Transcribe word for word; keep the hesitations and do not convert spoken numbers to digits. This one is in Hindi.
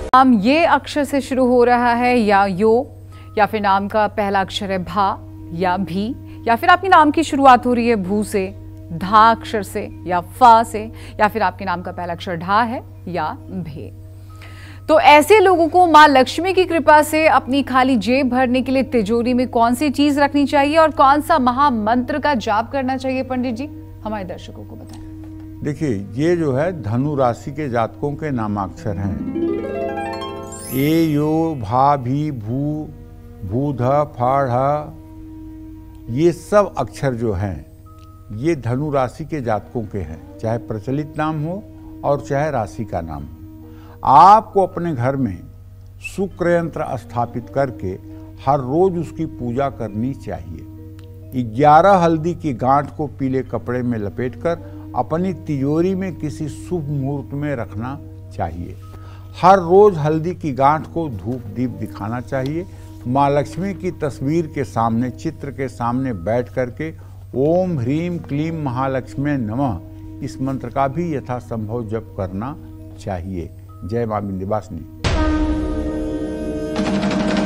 नाम ये अक्षर से शुरू हो रहा है या यो, या फिर नाम का पहला अक्षर है भा या भी, या फिर आपके नाम की शुरुआत हो रही है भू से, धा अक्षर से या फा से, या फिर आपके नाम का पहला अक्षर ढा है या भे। तो ऐसे लोगों को मां लक्ष्मी की कृपा से अपनी खाली जेब भरने के लिए तिजोरी में कौन सी चीज रखनी चाहिए और कौन सा महामंत्र का जाप करना चाहिए पंडित जी, हमारे दर्शकों को बताएं। देखिए, ये जो है धनु राशि के जातकों के नामाक्षर हैं। ए यो भा भी भू भू ध फा ढ, ये सब अक्षर जो हैं ये धनु राशि के जातकों के हैं, चाहे प्रचलित नाम हो और चाहे राशि का नाम हो। आपको अपने घर में शुक्र यंत्र स्थापित करके हर रोज उसकी पूजा करनी चाहिए। ग्यारह हल्दी की गांठ को पीले कपड़े में लपेटकर अपनी तिजोरी में किसी शुभ मुहूर्त में रखना चाहिए। हर रोज हल्दी की गांठ को धूप दीप दिखाना चाहिए। माँ लक्ष्मी की तस्वीर के सामने, चित्र के सामने बैठ करके ओम ह्रीम क्लीम महालक्ष्मी नमः इस मंत्र का भी यथासंभव जप करना चाहिए। जय मां विंध्यवासिनी।